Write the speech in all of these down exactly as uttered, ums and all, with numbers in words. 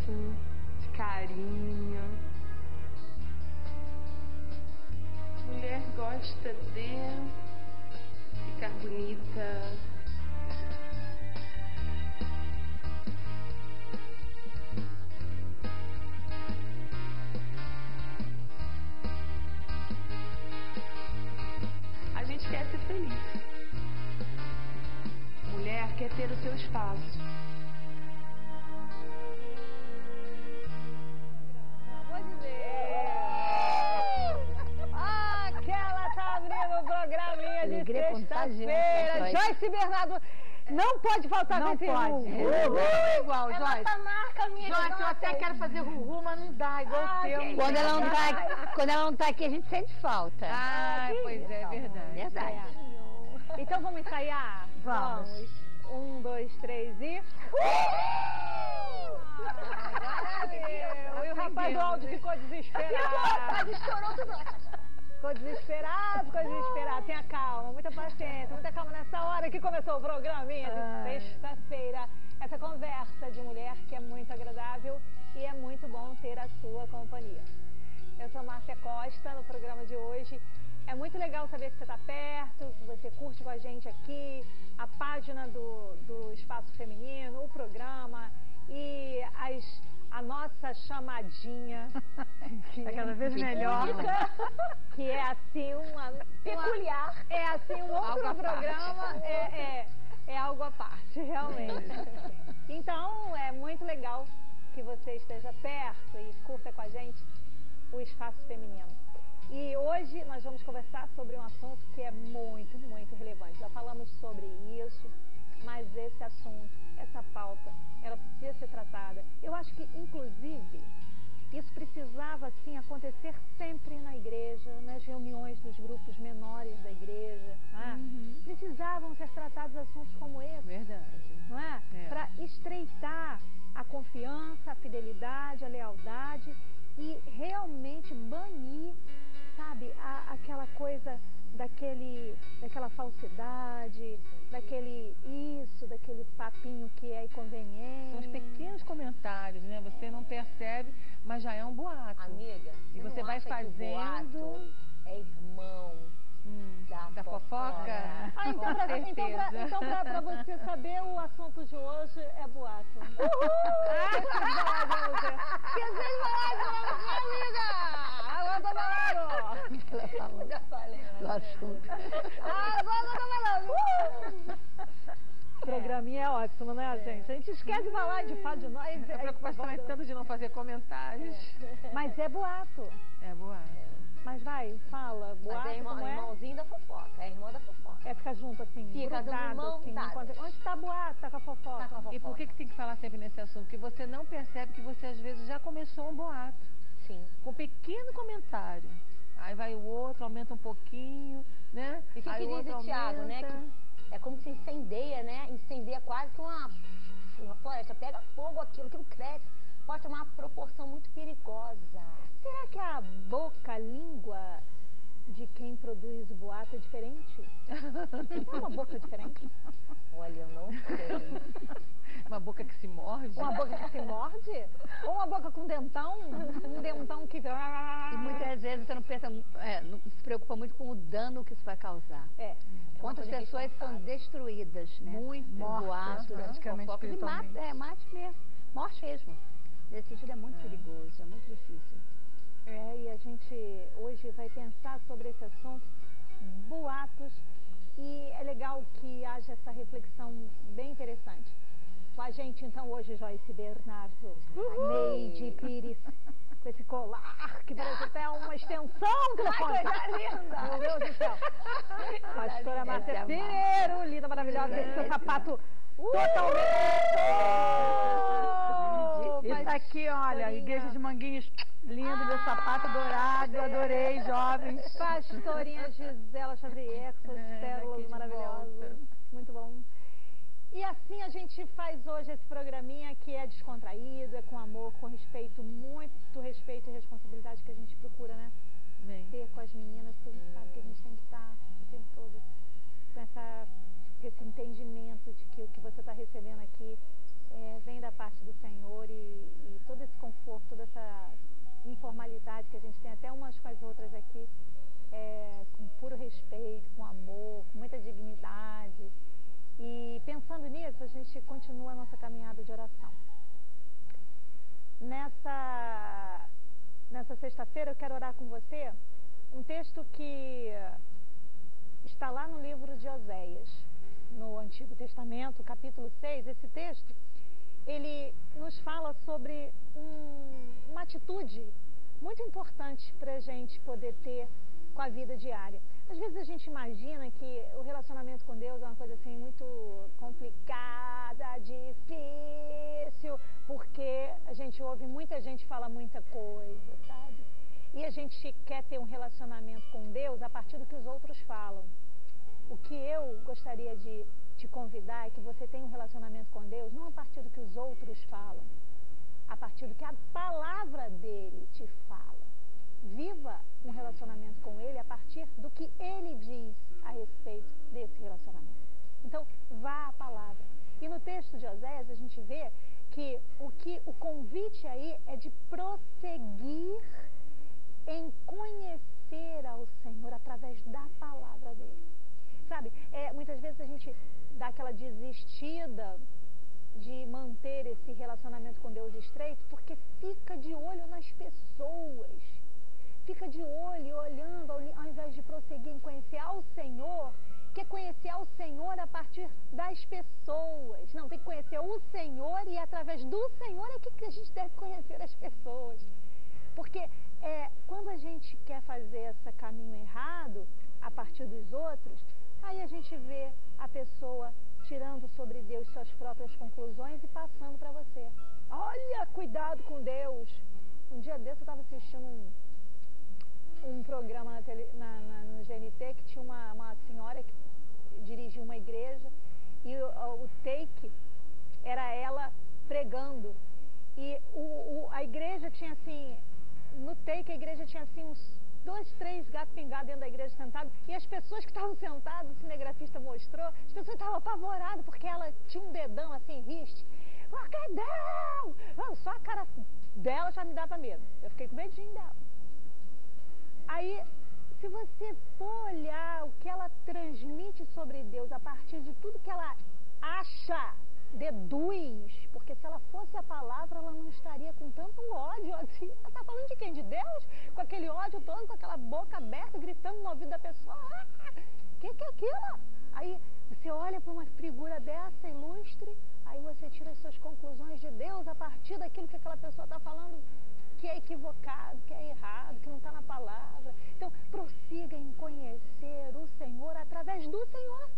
de carinho. Mulher gosta de ficar bonita. A gente quer ser feliz. Mulher quer ter o seu espaço. Vou dizer. Ah, que ela tá abrindo o programinha de sexta-feira. Joyce Bernardo. Não pode faltar Não esse pode. Uhul. É igual, É Joyce. nossa marca, minha Joyce, eu até quero fazer ruhu, mas não dá, igual Ah, o seu. que Quando ela, não tá, quando ela não tá aqui, a gente sente falta. Ah, pois é, verdade. Verdade. É. Então vamos ensaiar? Vamos. Um, dois, três e... Agora deu. E o rapaz do áudio ficou desesperado. Estourou tudo. Ficou desesperado, ficou desesperado. Tenha calma, muita paciência, muita calma nessa hora que começou o programinha de sexta-feira. Essa conversa de mulher que é muito agradável e é muito bom ter a sua companhia. Eu sou Márcia Costa, no programa de hoje. É muito legal saber que você está perto, que você curte com a gente aqui, a página do, do Espaço Feminino, o programa e as, a nossa chamadinha. Que Tá cada vez melhor. Que é assim uma... Peculiar. Uma, é assim um outro Algo à programa, é, é, é algo à parte, realmente. Então, é muito legal que você esteja perto e curta com a gente o Espaço Feminino. E hoje nós vamos conversar sobre um assunto que é muito, muito relevante. Já falamos sobre isso, mas esse assunto, essa pauta, ela precisa ser tratada. Eu acho que, inclusive, isso precisava, assim, acontecer sempre na igreja, nas reuniões dos grupos menores da igreja. Não é? Uhum. Precisavam ser tratados assuntos como esse. Verdade. Não é? É. Para estreitar a confiança, a fidelidade, a lealdade e realmente banir, sabe, a, aquela coisa daquele, daquela falsidade, daquele isso, daquele papinho que é inconveniente. São os pequenos comentários, né? Você não percebe, mas já é um boato. Amiga, E você não vai acha que o fazendo... boato é irmão Hum, da, da fofoca? fofoca. Ah, então, Com pra, então, pra, certeza. então pra, pra você saber, o assunto de hoje é boato. Uhul! Que vocês falaram pra você, amiga! Agora tô falando! Já falei. Do assunto. Agora eu tô falando! O programinha é ótimo, né, gente? A gente esquece de falar de falar de nós. A preocupação é tanto de não fazer comentários. Mas é boato. É boato. Mas vai, fala, boato, Mas é irmão, como é? irmãozinho da fofoca, é irmão da fofoca. É ficar junto assim, Fica grudado, dando mão assim. dada. enquanto- Onde tá boato? Tá com a fofoca. Tá com a fofoca. E por que que tem que falar sempre nesse assunto? Porque você não percebe que você às vezes já começou um boato. Sim. Com um pequeno comentário. Aí vai o outro, aumenta um pouquinho, né? E o que, Aí que o diz outro o Thiago, né? aumenta. Que é como se incendeia, né? Incendeia quase que uma, uma floresta. Pega fogo aquilo, aquilo cresce. Pode tomar uma proporção muito perigosa. Será que a boca, a língua de quem produz o boato é diferente? Não é uma boca diferente? Olha, eu não sei. Uma boca que se morde. Uma boca que se morde? Ou uma boca com dentão? Um dentão que... E muitas vezes você não, pensa, é, não se preocupa muito com o dano que isso vai causar. É. Quantas coisa pessoas são responsável. destruídas, né? Muitas. Boatos, Mortas, praticamente, fofocas e espiritualmente. mate, é, mate mesmo. Morte mesmo. Nesse sentido é muito É. perigoso, é muito difícil. É, e a gente hoje vai pensar sobre esse assunto, boatos, e é legal que haja essa reflexão bem interessante. Com a gente, então, hoje, Joyce Bernardo, Neide Pires, com esse colar que parece até uma extensão telefônica. Coisa linda! Meu Deus do céu! Pastora Márcia Essa é a Pinheiro, linda, maravilhosa, esse seu sapato totalmente... Isso aqui, olha, Pastorinha. igreja de Manguinhos, lindo, meu sapato dourado, adorei, jovens. Pastorinha Gisela Xavier, com suas É, pérolas daqui de maravilhosas. volta. Muito bom. E assim a gente faz hoje esse programinha que é descontraído, é com amor, com respeito, muito respeito e responsabilidade que a gente procura, né? Bem. Ter com as meninas, porque a gente sabe que a gente tem que estar o tempo todo com essa, esse entendimento de que o que você está recebendo aqui é, vem da parte do Senhor e, e todo esse essa informalidade que a gente tem até umas com as outras aqui, é, com puro respeito, com amor, com muita dignidade. E pensando nisso, a gente continua a nossa caminhada de oração. Nessa, nessa sexta-feira eu quero orar com você um texto que está lá no livro de Oséias, no Antigo Testamento, capítulo seis. Esse texto, ele nos fala sobre um, uma atitude muito importante para a gente poder ter com a vida diária. Às vezes a gente imagina que o relacionamento com Deus é uma coisa assim muito complicada, difícil, porque a gente ouve muita gente falar muita coisa, sabe? E a gente quer ter um relacionamento com Deus a partir do que os outros falam. O que eu gostaria de te convidar é que você tenha um relacionamento com Deus não a partir do que os outros falam, a partir do que a palavra dele te fala. Viva um relacionamento com ele a partir do que ele diz a respeito desse relacionamento. Então, vá à palavra. E no texto de Oséias a gente vê que o, que o convite aí é de prosseguir em conhecer ao Senhor através da palavra dele. Sabe, é, muitas vezes a gente dá aquela desistida de manter esse relacionamento com Deus estreito porque fica de olho nas pessoas. Fica de olho, olhando, ao invés de prosseguir em conhecer ao Senhor, quer conhecer ao Senhor a partir das pessoas. Não, tem que conhecer o Senhor e através do Senhor é que a gente deve conhecer as pessoas. Porque é, quando a gente quer fazer esse caminho errado, a partir dos outros, aí a gente vê a pessoa tirando sobre Deus suas próprias conclusões e passando para você. Olha, cuidado com Deus. Um dia desse eu estava assistindo um, um programa na tele, na, na, no G N T que tinha uma, uma senhora que dirigia uma igreja e o, o take era ela pregando. E o, o, a igreja tinha assim, no take a igreja tinha assim uns dois, três gatos pingados dentro da igreja sentados, e as pessoas que estavam sentadas, o cinegrafista mostrou, as pessoas estavam apavoradas, porque ela tinha um dedão assim, riste. Oh, que Deus! Não, só a cara dela já me dava medo. Eu fiquei com medinho dela. Aí, se você for olhar o que ela transmite sobre Deus a partir de tudo que ela acha, deduz, porque se ela fosse a palavra, ela não estaria com tanto ódio assim. Ela está falando de quem? De Deus? Com aquele ódio todo, com aquela boca aberta, gritando no ouvido da pessoa. Ah, que que é aquilo? Aí você olha para uma figura dessa, ilustre, aí você tira as suas conclusões de Deus a partir daquilo que aquela pessoa está falando, que é equivocado, que é errado, que não está na palavra. Então, prossiga em conhecer o Senhor através do Senhor.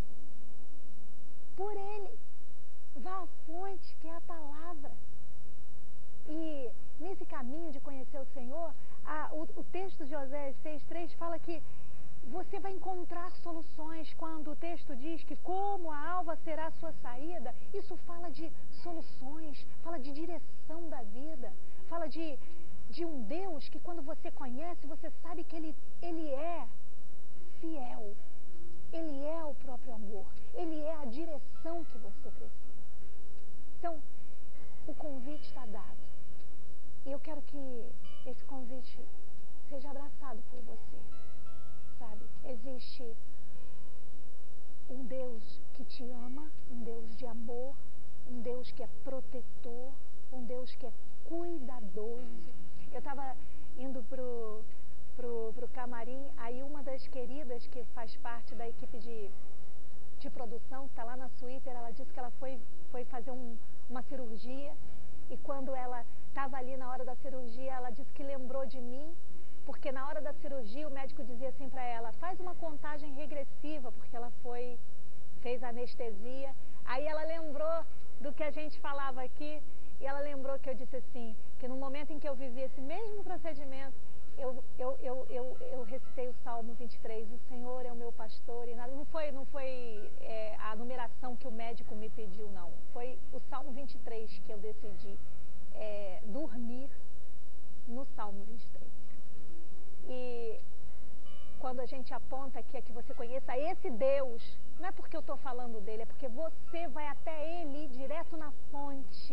Por Ele. Vá à fonte, que é a palavra. E nesse caminho de conhecer o Senhor, a, o, o texto de Oséias seis, três fala que você vai encontrar soluções. Quando o texto diz que como a alva será a sua saída, isso fala de soluções, fala de direção da vida, fala de, de um Deus que quando você conhece, você sabe que Ele, ele é fiel, Ele é o próprio amor, Ele é a direção que você precisa. Então, o convite está dado. E eu quero que esse convite seja abraçado por você. Sabe? Existe um Deus que te ama, um Deus de amor, um Deus que é protetor, um Deus que é cuidadoso. Eu estava indo pro, pro, pro camarim, aí uma das queridas que faz parte da equipe de, de produção, que está lá na suíte, ela disse que ela foi, foi fazer um, uma cirurgia, e quando ela estava ali na hora da cirurgia, ela disse que lembrou de mim, porque na hora da cirurgia o médico dizia assim para ela, faz uma contagem regressiva, porque ela foi, fez anestesia. Aí ela lembrou do que a gente falava aqui, e ela lembrou que eu disse assim, que no momento em que eu vivi esse mesmo procedimento, eu, eu, eu, eu, eu recitei o Salmo vinte e três, o Senhor é o meu pastor, e nada, não foi, não foi é, a numeração que o médico me pediu, não. Foi o Salmo vinte e três que eu decidi é, dormir no Salmo vinte e três. E quando a gente aponta aqui é que você conheça esse Deus, não é porque eu estou falando dele, é porque você vai até ele direto na fonte.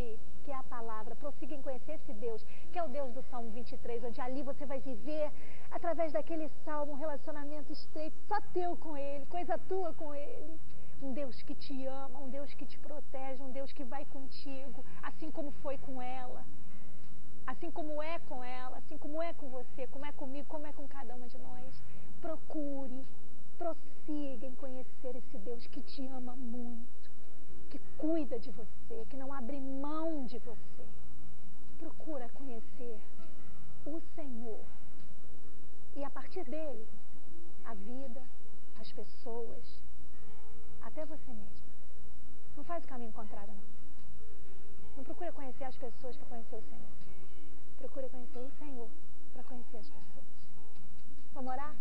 que é a palavra. Prossiga em conhecer esse Deus, que é o Deus do Salmo vinte e três, onde ali você vai viver, através daquele salmo, um relacionamento estreito, só teu com Ele, coisa tua com Ele. Um Deus que te ama, um Deus que te protege, um Deus que vai contigo, assim como foi com ela, assim como é com ela, assim como é com você, como é comigo, como é com cada uma de nós. Procure, prossiga em conhecer esse Deus que te ama muito, que cuida de você, que não abre mão de você. Procura conhecer o Senhor e a partir dele, a vida, as pessoas, até você mesma. Não faz o caminho contrário, não. Não procura conhecer as pessoas para conhecer o Senhor. Procura conhecer o Senhor para conhecer as pessoas. Vamos orar?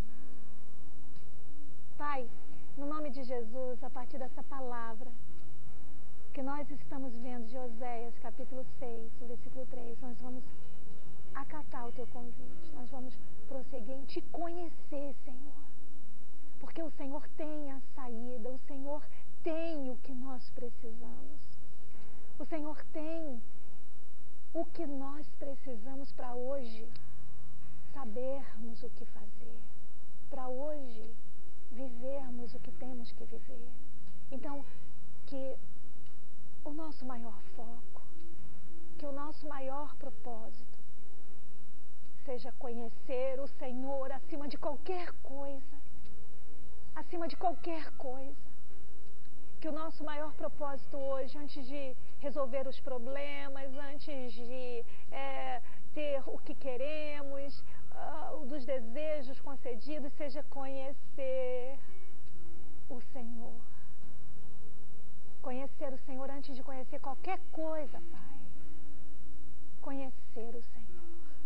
Pai, no nome de Jesus, a partir dessa palavra que nós estamos vendo de Oséias, capítulo seis, versículo três, nós vamos acatar o teu convite, nós vamos prosseguir em te conhecer, Senhor, porque o Senhor tem a saída, o Senhor tem o que nós precisamos, o Senhor tem o que nós precisamos para hoje sabermos o que fazer, para hoje vivermos o que temos que viver. Então, que o nosso maior foco, que o nosso maior propósito seja conhecer o Senhor acima de qualquer coisa, acima de qualquer coisa. Que o nosso maior propósito hoje, antes de resolver os problemas, antes de é, ter o que queremos, uh, dos desejos concedidos, seja conhecer o Senhor. Conhecer o Senhor antes de conhecer qualquer coisa, Pai. Conhecer o Senhor.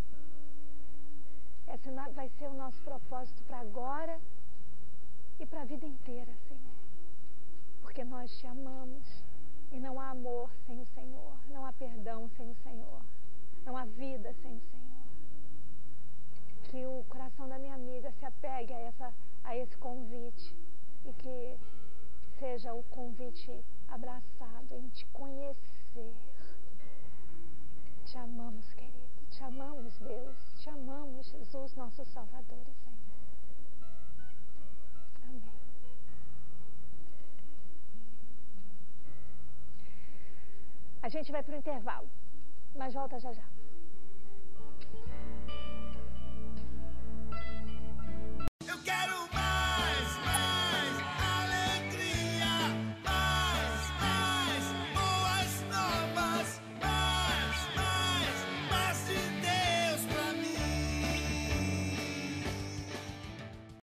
Esse vai ser o nosso propósito para agora e para a vida inteira, Senhor. Porque nós te amamos e não há amor sem o Senhor. Não há perdão sem o Senhor. Não há vida sem o Senhor. Que o coração da minha amiga se apegue a, essa, a esse convite e que seja o convite abraçado em te conhecer. Te amamos, querido. Te amamos, Deus. Te amamos, Jesus, nosso Salvador e Senhor. Amém. A gente vai para o intervalo, mas volta já já.